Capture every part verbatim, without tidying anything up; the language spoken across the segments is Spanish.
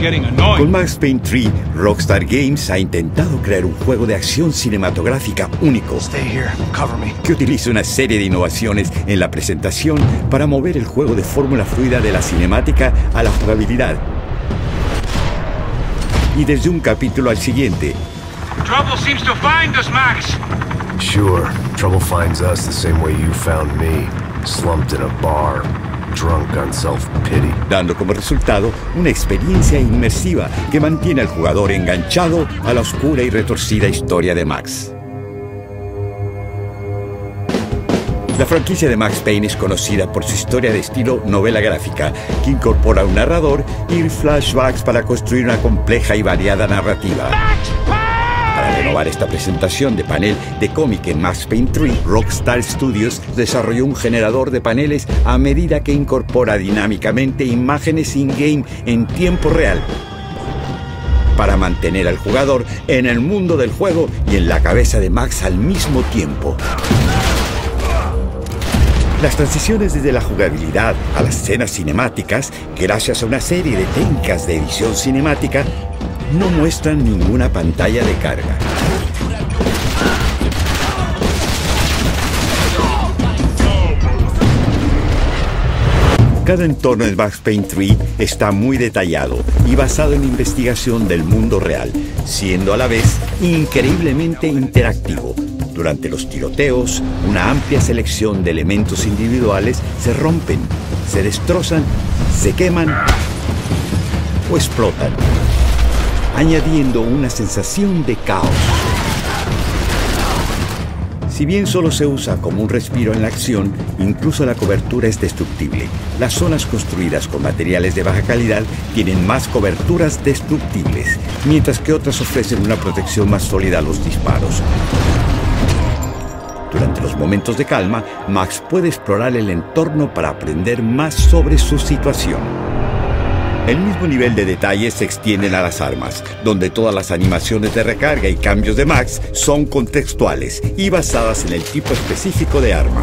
getting annoying. Con Max Payne tres, Rockstar Games ha intentado crear un juego de acción cinematográfica único Stay here. Cover me. que utiliza una serie de innovaciones en la presentación para mover el juego de fórmula fluida de la cinemática a la jugabilidad. Y desde un capítulo al siguiente, Trouble seems to find us, Max. Sure, trouble finds us the same way you found me, slumped in a bar, drunk on self-pity. dando como resultado una experiencia inmersiva que mantiene al jugador enganchado a la oscura y retorcida historia de Max. La franquicia de Max Payne es conocida por su historia de estilo novela gráfica, que incorpora un narrador y flashbacks para construir una compleja y variada narrativa. Para renovar esta presentación de panel de cómic en Max Payne tres, Rockstar Studios desarrolló un generador de paneles a medida que incorpora dinámicamente imágenes in-game en tiempo real, para mantener al jugador en el mundo del juego y en la cabeza de Max al mismo tiempo. Las transiciones desde la jugabilidad a las escenas cinemáticas, gracias a una serie de técnicas de edición cinemática, no muestran ninguna pantalla de carga. Cada entorno de Max Payne tres está muy detallado y basado en la investigación del mundo real, siendo a la vez increíblemente interactivo. Durante los tiroteos, una amplia selección de elementos individuales se rompen, se destrozan, se queman o explotan, añadiendo una sensación de caos. Si bien solo se usa como un respiro en la acción, incluso la cobertura es destructible. Las zonas construidas con materiales de baja calidad tienen más coberturas destructibles, mientras que otras ofrecen una protección más sólida a los disparos. Durante los momentos de calma, Max puede explorar el entorno para aprender más sobre su situación. El mismo nivel de detalle se extienden a las armas, donde todas las animaciones de recarga y cambios de Max son contextuales y basadas en el tipo específico de arma.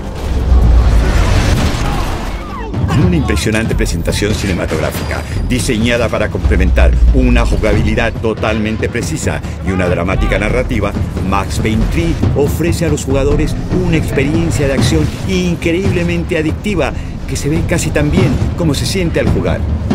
Con una impresionante presentación cinematográfica, diseñada para complementar una jugabilidad totalmente precisa y una dramática narrativa, Max Payne tres ofrece a los jugadores una experiencia de acción increíblemente adictiva que se ve casi tan bien como se siente al jugar.